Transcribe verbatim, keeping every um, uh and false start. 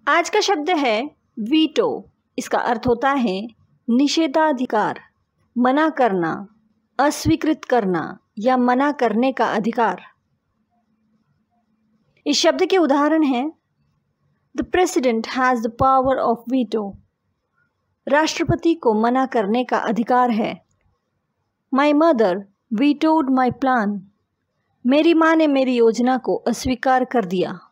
आज का शब्द है वीटो। इसका अर्थ होता है निषेधाधिकार, मना करना, अस्वीकृत करना या मना करने का अधिकार। इस शब्द के उदाहरण हैं the president has the power of veto. राष्ट्रपति को मना करने का अधिकार है। My mother vetoed my plan. मेरी माँ ने मेरी योजना को अस्वीकार कर दिया।